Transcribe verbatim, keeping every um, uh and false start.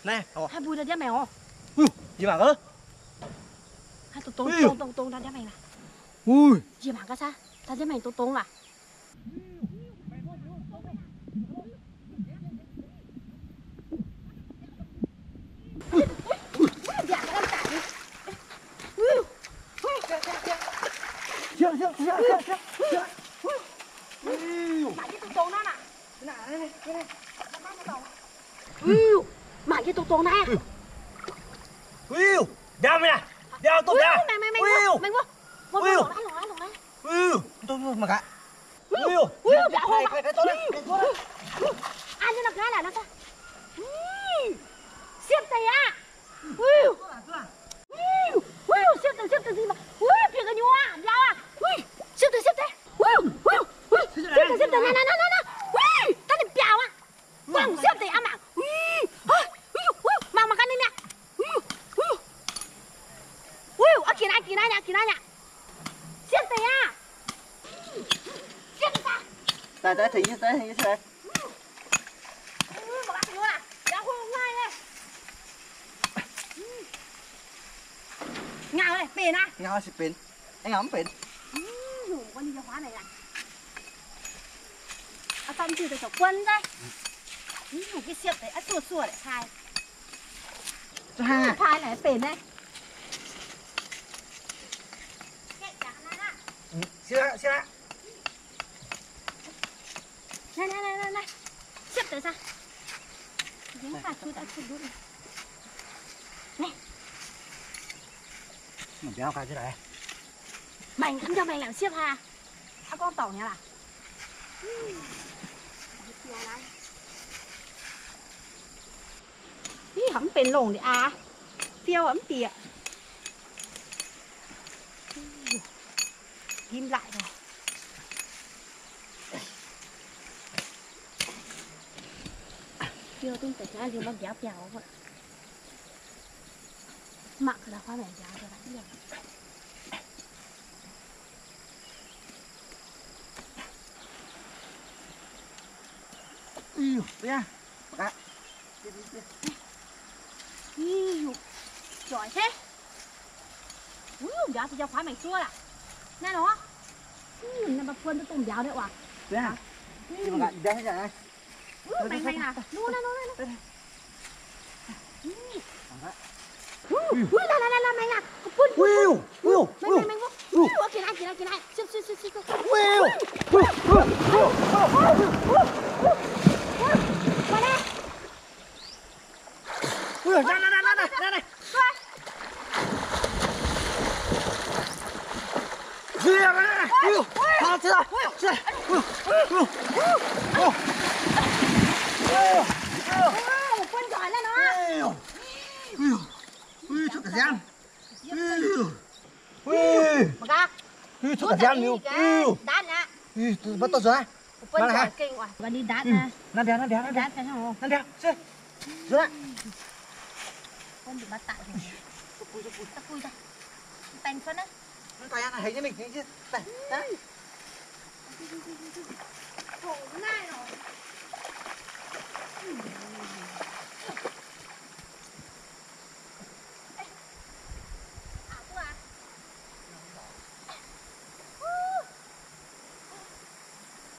Này, hai bùi ra đĩa mèo. Ui, gì mà cơ? Hai tụt tốn tốn tốn tốn ra đĩa mèo là. Ui, gì mà cái sao? Ta đĩa mèo tốn tốn là. Chưa, chưa, chưa, chưa, chưa. Mày cái tụt tốn đó nè. Này, đây này, đây này. Ui, mày cái tụt tốn này. Ui, đeo mày nè, đeo tụt ra. Mày mày mày mua, mày mua. Mua mua lỏng lỏng lỏng lỏng. Ui, tôi mà cả. Ui, ui, dạ không. Cái cái tốt đấy, cái tốt đấy. Ăn cho nó cái là nó sao? Xiết tay à? Ui, ui, ui, xiết tay xiết tay gì mà? Ui, việc cái nhua, đeo à? Ui, xiết tay xiết tay. Ui, ui, ui, xiết tay xiết tay, nè nè nè nè. Ui, ta đi bèo à? Quăng xiết tay à mà? Ui, ui, ui, mà mà cái này nè. Ui, ui, ui, ở kia này kia này nè kia này nè. Xiết tay à? Xiết tay. Tại tại thì như thế thì như thế. Ngào này, bền à? Ngao xịt pin. Anh ngắm pin. Dùng con chìa khóa này này. À, tao chỉ được quân đây. Dùng cái xiệp đấy, à, xua xua để khai. Ha. Khai này, bền đây. Xíu ra, xíu ra. Này, này, này, này, này. Xiệp tới sao? Dính phải chui đã chui đút này. Này. Mình béo cái thế này. Mày không cho mày làm xiếp ha? À, con tàu nhà là. Ý, hẳn bền lồng đi à. Tiêu ấm tìa. Ghim lại rồi. Chưa tôi phải ra gì mà giáo giáo vậy. Mặc là khoa này giáo cho đánh được. Ui, đây à. Iu, giỏi thế. Ui, giáo thì giáo khoái mày xua à. Nè nó. Ui, nè bà Phương tôi tùng giáo đấy ạ. Đây à. Nhưng mà gạt đây thế này. Ui, mày mày là. Luôn nè, luôn nè. Ui, là là là là mày là. Ui, ui, ui. Mày mày mày mua. Ui, kìa này, kìa này, kìa này. Xếp xếp xếp xếp. Ui, ui, ui, ui. Qua đây. Ui, ra ra ra ra ra này. Ui, ra ra ra. Ui, à, chết rồi. Chết rồi. Ui, ui, ui. Ui, quân giỏi lên nó. Ui, ui, chút cả gian. Ui, ui. Mà ca. Ui, chút cả gian nhiều. Ui, đát nè. ui, bắt tốt rồi á. Quân giỏi kinh quá. Và đi đát nè. Năn đéo, năn đéo, năn đéo. Đát cái không? Năn đéo, xê. Dưới ạ. Quân bị bắt tại rồi. Tụi cùi, tụi cùi, tụi cùi ra. Tành phân đấy. Tay ăn thấy như mình chứ. Đây, đấy. Khổ này rồi.